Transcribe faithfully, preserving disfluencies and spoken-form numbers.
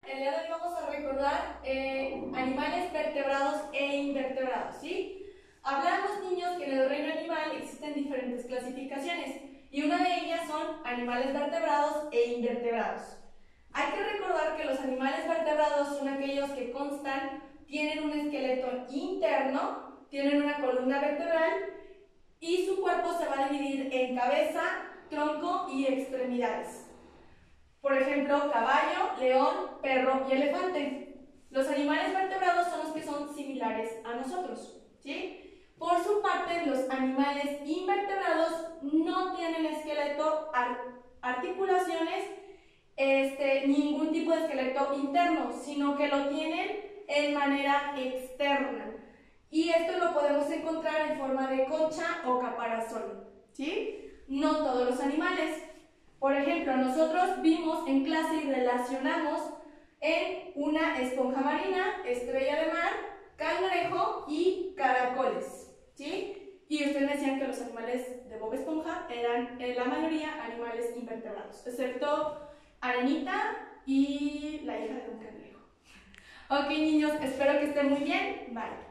El día de hoy vamos a recordar eh, animales vertebrados e invertebrados, ¿sí? Hablamos, niños, que en el reino animal existen diferentes clasificaciones y una de ellas son animales vertebrados e invertebrados. Hay que recordar que los animales vertebrados son aquellos que constan, tienen un esqueleto interno, tienen una columna vertebral y su cuerpo se va a dividir en cabeza, tronco y extremidades. Por ejemplo, caballo, león, perro y elefante. Los animales vertebrados son los que son similares a nosotros, ¿sí? Por su parte, los animales invertebrados no tienen esqueleto, articulaciones, este, ningún tipo de esqueleto interno, sino que lo tienen en manera externa. Y esto lo podemos encontrar en forma de concha o caparazón, ¿sí? No todos los animales. Por ejemplo, nosotros vimos en clase y relacionamos en una esponja marina, estrella de mar, cangrejo y caracoles, ¿sí? Y ustedes me decían que los animales de Bob Esponja eran en la mayoría animales invertebrados, excepto Arenita y la hija de un cangrejo. Ok, niños, espero que estén muy bien. Bye.